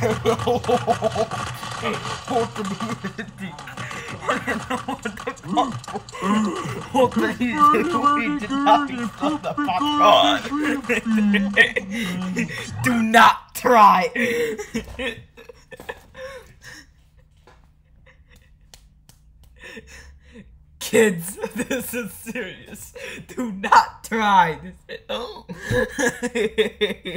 What the Do not try. Kids, this is serious. Do not try.